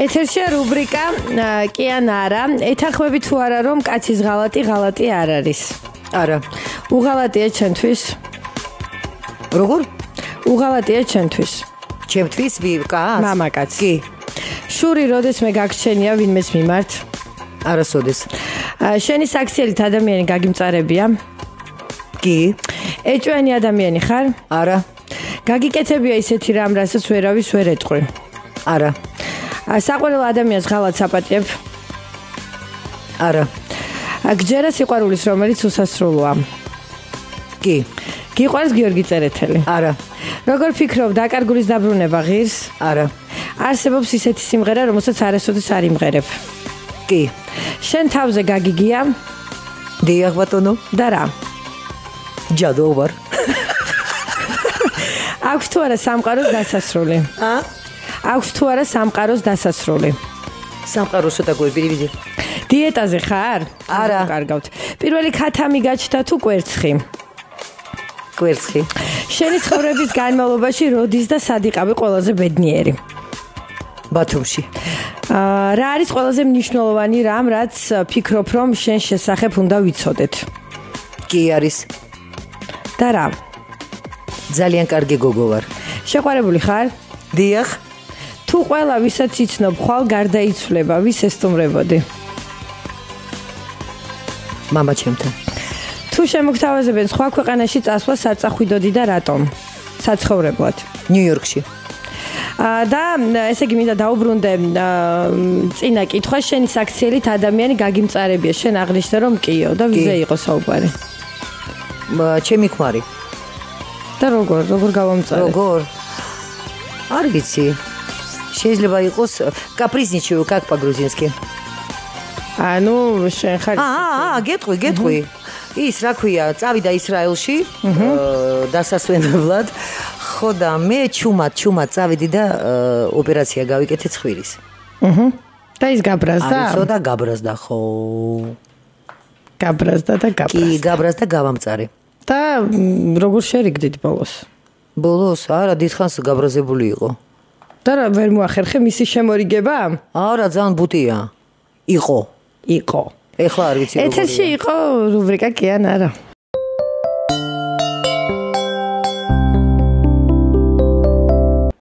ეთერშია რუბრიკა კი ან არა. ეთანხმები თუ არა რომ კაცის ღალატი არ არის? არა. უღალატია ჩემთვის. როგორ? უღალატია ჩემთვის. ჩემთვის კაცს? მამაკაცს. კი. შური როდესმე გაგჩენია ვინმეს მიმართ? არასოდეს. შენი საქციელით ადამიანი გაგიმწარებია? კი. ეჭვიანი ადამიანი ხარ? არა. გაგიკეთებია ისეთი რამ, რასაც ვერავის ვერ ეტყვი? არა. საყვარელ ადამიანს ღალატს აპატიებ? არა. გჯერა სიყვარულის რომელიც უსასრულოა? კი. გიყვარს გიორგი წერეთელი? არა. როგორ ფიქრობ დაკარგულის დაბრუნება ღირს? არა. არსებობს ისეთი სიმღერა რომელსაც არასოდეს არ იმღერებ? კი. შენ თავზე გაგიგია? დიახ ბატონო. და რა? ჯადო ვარ. აქვს თუ არა სამყაროს დასასრული? აქვს თუ არა სამყაროს დასასრული? სამყაროს ცოტა გვერდივიდი. დიეტაზე ხარ? არა. კარგავთ. პირველი ქათამი გაჩნდა თუ კვერცხი? კვერცხი. შენი ცხოვრების განმავლობაში როდის და სად იყავი ყველაზე ბედნიერი? ბათუმში. რა არის ყველაზე მნიშვნელოვანი რამ, რაც ფიქრობ რომ შენ შესახებ უნდა ვიცოდეთ? კი არის. და რა? ძალიან კარგი გოგო ვარ. შეყვარებული ხარ? დიახ. თუ ყველა ვისაც იცნობ ხვალ გარდაიცვლება, ვის ესტუმრებოდი? მამა ჩემთან. თუ შემოგთავაზებენ სხვა ქვეყანაში წასვლა, სად წახვიდოდი და რატომ? საცხოვრებლად. ნიუ-იორკში. და ესე იგი მინდა დაუბრუნდე წინა კითხვა, შენი საქციელით ადამიანი გაგიმწარებია, შენ აღნიშნე რომ კიო და ვიზე იყო საუბარი? ჩემი ქმარი. და როგორ გავამწარე? როგორ? არ ვიცი. შეიძლება იყოს კაპრიზნიჩევ, как по-грузински. ანუ შენ ხარ გეტყვი. ის რა ქვია, წავიდა ისრაელში დასასვენებლად. ხო და მე ჩუმად წავიდი და ოპერაცია გავიკეთე ცხვირის. და ის გაბრაზდა? არისო და გაბრაზდა, ხო. გაბრაზდა. კი, გაბრაზდა გავამწარე. და როგორ შერიგდით ბოლოს? ბოლოს არა, დიდხანს გაბრაზებული იყო. და რა ვერ მოახერხე მისი შემორიგება? არა, ძალიან ბუტია. იყო. ეხლა არ ვიცი როგორია. ეთერში იყო რუბრიკა კი ან არა?